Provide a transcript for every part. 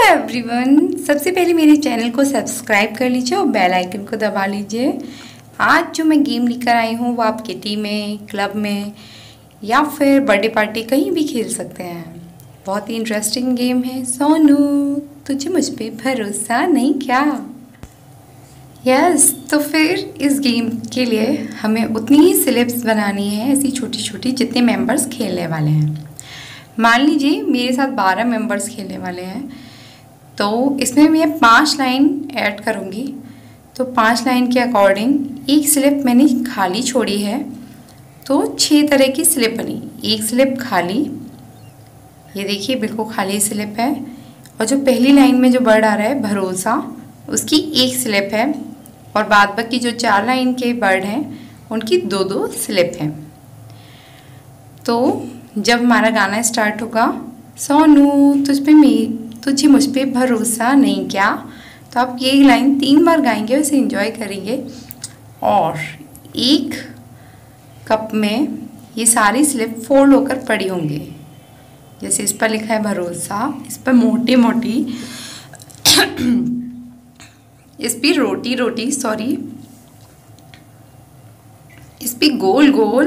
Everyone, सबसे पहले मेरे चैनल को सब्सक्राइब कर लीजिए और बेल आइकन को दबा लीजिए। आज जो मैं गेम लेकर आई हूँ वो आप किटी में, क्लब में या फिर बर्थडे पार्टी कहीं भी खेल सकते हैं। बहुत ही इंटरेस्टिंग गेम है। सोनू, तुझे मुझ पे भरोसा नहीं क्या? यस, तो फिर इस गेम के लिए हमें उतनी ही स्लिप्स बनानी है, ऐसी छोटी छोटी जितने मेंबर्स खेलने वाले हैं। मान लीजिए मेरे साथ 12 मेंबर्स खेलने वाले हैं, तो इसमें मैं 5 लाइन ऐड करूँगी। तो 5 लाइन के अकॉर्डिंग एक स्लिप मैंने खाली छोड़ी है, तो 6 तरह की स्लिप बनी। एक स्लिप खाली, ये देखिए बिल्कुल खाली स्लिप है। और जो पहली लाइन में जो वर्ड आ रहा है भरोसा, उसकी एक स्लिप है। और बाद बाकी जो 4 लाइन के वर्ड हैं उनकी 2-2 स्लिप हैं। तो जब हमारा गाना स्टार्ट होगा, सोनू तुझे मुझ पे भरोसा नहीं क्या, तो आप ये लाइन 3 बार गाएंगे, उसे एंजॉय करेंगे। और एक कप में ये सारी स्लिप फोल्ड होकर पड़ी होंगी। जैसे इस पर लिखा है भरोसा, इस पर मोटी मोटी, इस पर रोटी रोटी, सॉरी, इस पर गोल गोल,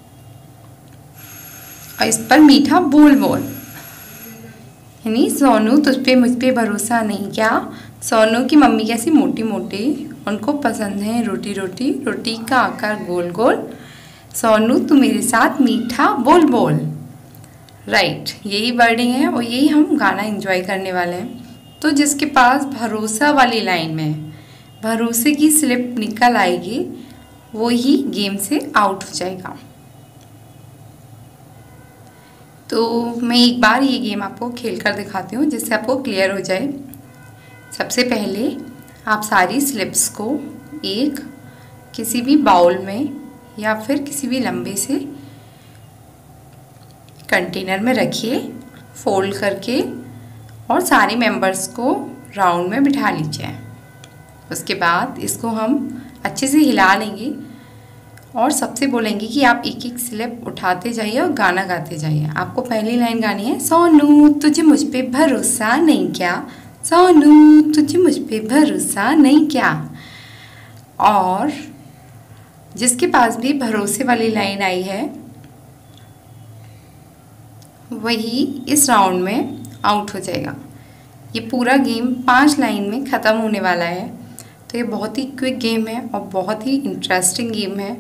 और इस पर मीठा बोल बोल। यानी सोनू मुझ पे भरोसा नहीं क्या? सोनू की मम्मी कैसी मोटी मोटी, उनको पसंद है रोटी रोटी, रोटी का आकार गोल गोल। सोनू तू मेरे साथ मीठा बोल बोल। राइट, यही वर्डिंग है और यही हम गाना एंजॉय करने वाले हैं। तो जिसके पास भरोसा वाली लाइन में भरोसे की स्लिप निकल आएगी, वो ही गेम से आउट हो जाएगा। तो मैं एक बार ये गेम आपको खेल कर दिखाती हूँ जिससे आपको क्लियर हो जाए। सबसे पहले आप सारी स्लिप्स को एक किसी भी बाउल में या फिर किसी भी लंबे से कंटेनर में रखिए फोल्ड करके, और सारे मेंबर्स को राउंड में बिठा लीजिए। उसके बाद इसको हम अच्छे से हिला लेंगे और सबसे बोलेंगे कि आप एक एक स्लिप उठाते जाइए और गाना गाते जाइए। आपको पहली लाइन गानी है, सोनू तुझे मुझ पे भरोसा नहीं क्या, सोनू तुझे मुझ पे भरोसा नहीं क्या। और जिसके पास भी भरोसे वाली लाइन आई है वही इस राउंड में आउट हो जाएगा। ये पूरा गेम 5 लाइन में ख़त्म होने वाला है। तो ये बहुत ही क्विक गेम है और बहुत ही इंटरेस्टिंग गेम है।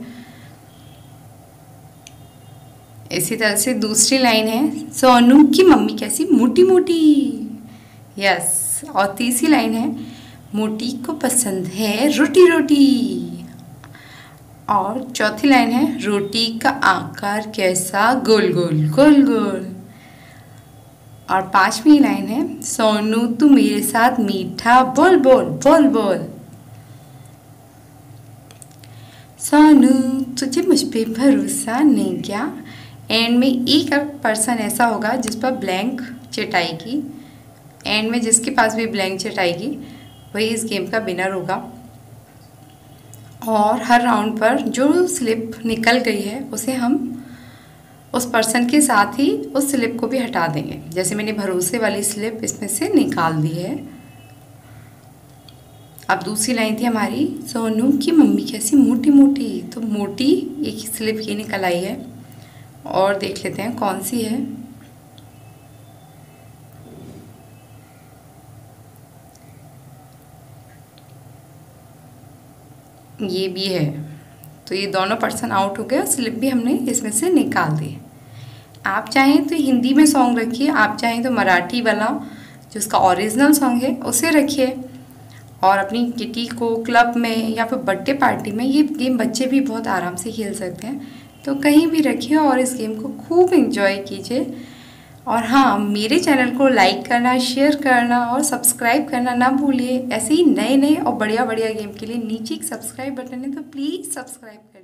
इसी तरह से दूसरी लाइन है, सोनू की मम्मी कैसी मोटी मोटी। यस, और तीसरी लाइन है, मोटी को पसंद है रोटी रोटी। और चौथी लाइन है, रोटी का आकार कैसा गोल गोल गोल गोल। और 5वीं लाइन है, सोनू तू मेरे साथ मीठा बोल बोल बोल बोल। सोनू तुझे मुझ पे भरोसा नहीं क्या। एंड में एक पर्सन ऐसा होगा जिस पर ब्लैंक चटाएगी। एंड में जिसके पास भी ब्लैंक चटाएगी वही इस गेम का विनर होगा। और हर राउंड पर जो स्लिप निकल गई है उसे हम उस पर्सन के साथ ही उस स्लिप को भी हटा देंगे। जैसे मैंने भरोसे वाली स्लिप इसमें से निकाल दी है। अब दूसरी लाइन थी हमारी, सोनू की मम्मी कैसी मोटी मोटी। तो मोटी एक स्लिप ये निकल आई है, और देख लेते हैं कौन सी है। ये भी है। तो ये दोनों पर्सन आउट हो गए और स्लिप भी हमने इसमें से निकाल दी। आप चाहें तो हिंदी में सॉन्ग रखिए, आप चाहें तो मराठी वाला जो उसका ओरिजिनल सॉन्ग है उसे रखिए। और अपनी किटी को, क्लब में या फिर बर्थडे पार्टी में ये गेम बच्चे भी बहुत आराम से खेल सकते हैं। तो कहीं भी रखिए और इस गेम को खूब एंजॉय कीजिए। और हाँ, मेरे चैनल को लाइक करना, शेयर करना और सब्सक्राइब करना ना भूलिए। ऐसे ही नए नए और बढ़िया बढ़िया गेम के लिए नीचे एक सब्सक्राइब बटन है, तो प्लीज़ सब्सक्राइब करें।